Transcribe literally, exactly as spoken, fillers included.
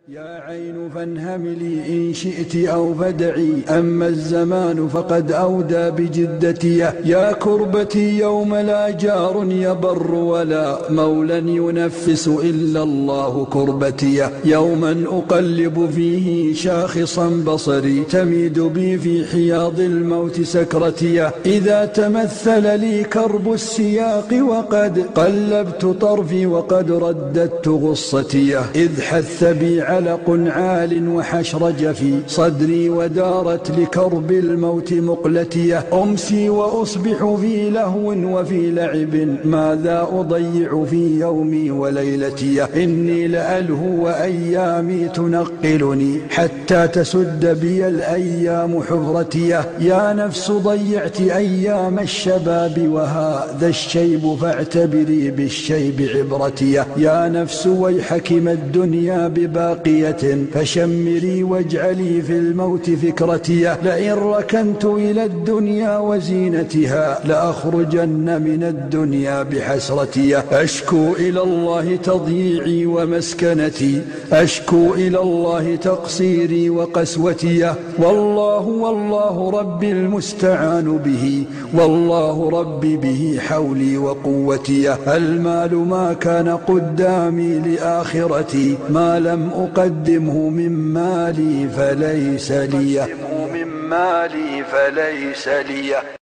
يا عين فانهملي إن شئت أو فدعي، أما الزمان فقد أودى بجدتي. يا كربتي يوم لا جار يبر ولا مولى ينفس إلا الله كربتي. يوما أقلب فيه شاخصا بصري، تميد بي في حياض الموت سكرتي. إذا تمثل لي كرب السياق وقد قلبت طرفي وقد رددت غصتي، إذ حث بي علق عال وحشرج في صدري ودارت لكرب الموت مقلتي. أمسي وأصبح في لهو وفي لعب، ماذا أضيع في يومي وليلتي. إني لألهو وأيامي تنقلني حتى تسد بي الأيام حفرتي. يا نفس ضيعت أيام الشباب وهذا الشيب فاعتبري بالشيب عبرتي. يا نفس ويحك ما الدنيا بباقية، فشمري واجعلي في الموت فكرتي. لئن ركنت إلى الدنيا وزينتها لأخرجن من الدنيا بحسرتي. أشكو إلى الله تضييعي ومسكنتي، أشكو إلى الله تقصيري وقسوتي. والله والله ربي المستعان به، والله ربي به حولي وقوتي. المال ما كان قدامي لآخرتي، ما لم أقدمه من مالي فليس لي.